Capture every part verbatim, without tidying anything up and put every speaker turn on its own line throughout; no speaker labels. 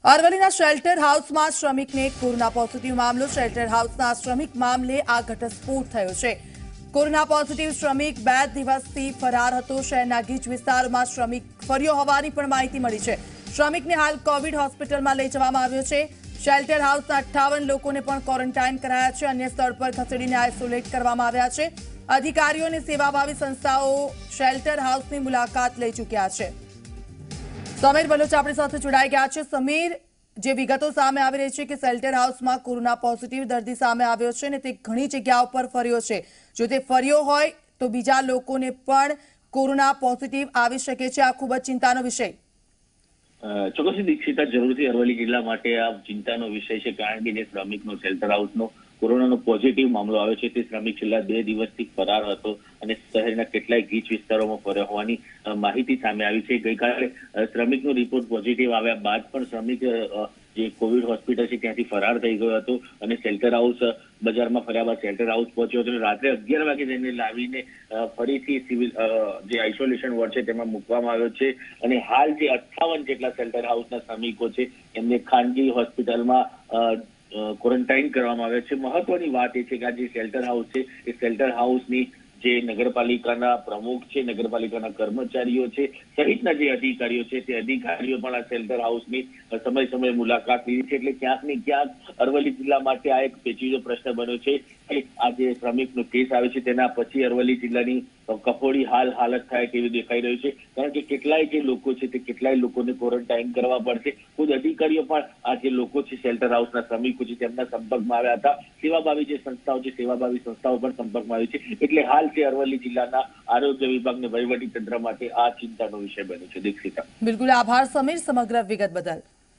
અરવલ્લીના શેલ્ટર હાઉસમાં શ્રમિકને કોરોના પોઝિટિવ મામલો। શેલ્ટર હાઉસના શ્રમિક મામલે આ ઘટસ્ફોટ થયો છે। કોરોના પોઝિટિવ શ્રમિક બે દિવસથી ફરાર હતો। શહેરના ગીચ વિસ્તારમાં શ્રમિક ફર્યો હોવાની પણ માહિતી મળી છે। શ્રમિકને હાલ કોવિડ હોસ્પિટલમાં લઈ જવામાં આવ્યો છે। શેલ્ટર હાઉસના અઠ્ઠાવન લોકોને પણ ક્વોરન્ટાઇન કરાયા છે। અન્ય સ્થળ પર ખસેડીને આઇસોલેટ કરવામાં આવ્યા છે। અધિકારીઓ અને સેવાભાવી સંસ્થાઓ શેલ્ટર હાઉસની મુલાકાત લઈ ચૂક્યા છે। समीर बलोच अपनी साथ जोड़ाई गया है। समीर, जे विगतो सामे आवी रही है कि शेल्टर हाउस में कोरोना पॉजिटिव दर्दी सामे आव्यो छे ने ते घणी जग्याओ पर फर्यो छे। जो ते फर्यो होय तो बीजा लोकोने पण कोरोना पॉजिटिव आवी शके छे। आ खूब ज चिंतानो विषय।
ચોક્કસ દીક્ષિતા, જરૂરથી અરવલ્લી જિલ્લા માટે આ ચિંતાનો વિષય છે, કારણ કે જે શ્રમિકનો શેલ્ટર હાઉસનો કોરોનાનો પોઝિટિવ મામલો આવ્યો છે તે શ્રમિક છેલ્લા બે દિવસથી ફરાર હતો અને શહેરના કેટલાય ગીચ વિસ્તારોમાં ફર્યો હોવાની માહિતી સામે આવી છે। ગઈકાલે શ્રમિકનો રિપોર્ટ પોઝિટિવ આવ્યા બાદ પણ શ્રમિક જે કોવિડ હોસ્પિટલ છે ત્યાંથી ફરાર થઈ ગયો હતો અને શેલ્ટર હાઉસ બજારમાં ફર્યા બાદ શેલ્ટર હાઉસ પહોંચ્યો હતો અને રાત્રે અગિયાર વાગે તેને લાવીને ફરીથી સિવિલ જે આઇસોલેશન વોર્ડ છે તેમાં મૂકવામાં આવ્યો છે અને હાલ જે અઠ્ઠાવન જેટલા શેલ્ટર હાઉસના શ્રમિકો છે એમને ખાનગી હોસ્પિટલમાં ક્વોરન્ટાઇન કરવામાં આવ્યા છે। મહત્વની વાત એ છે કે આ જે શેલ્ટર હાઉસ છે એ શેલ્ટર હાઉસની જે નગરપાલિકાના પ્રમુખ છે, નગરપાલિકાના કર્મચારીઓ છે સહિતના જે અધિકારીઓ છે તે અધિકારીઓ પણ આ શેલ્ટર હાઉસની સમય સમય મુલાકાત લીધી છે। એટલે ક્યાંક ને ક્યાંક અરવલ્લી જિલ્લા માટે આ એક પેચીદો પ્રશ્ન બન્યો છે કે આ જે શ્રમિકનો કેસ આવે છે તેના પછી અરવલ્લી જિલ્લાની કફોડી હાલ હાલત થાય તેવી દેખાઈ રહ્યું છે, કારણ કે કેટલાય જે લોકો છે તે કેટલાય લોકોને ક્વોરન્ટાઇન કરવા પડશે। ખુદ અધિકારીઓ પણ આ જે લોકો છે શેલ્ટર હાઉસના શ્રમિકો છે તેમના સંપર્કમાં આવ્યા હતા। સેવાભાવી જે સંસ્થાઓ છે સેવાભાવી સંસ્થાઓ પણ સંપર્કમાં આવી છે। એટલે હાલ તે અરવલ્લી જિલ્લાના આરોગ્ય વિભાગ ને વહીવટી તંત્ર માટે આ ચિંતાનો વિષય બન્યો છે। દીક્ષિતા,
બિલકુલ આભાર સમીર સમગ્ર વિગત બદલ।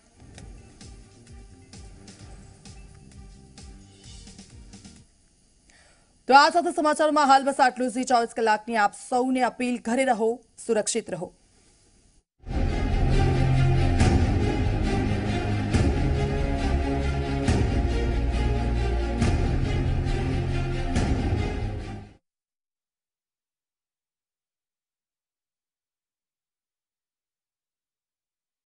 तो आ साथ समाचार में हाल बस आटलू। ચોવીસ કલાकनी आप सौने अपील घरे रहो, सुरक्षित रहो।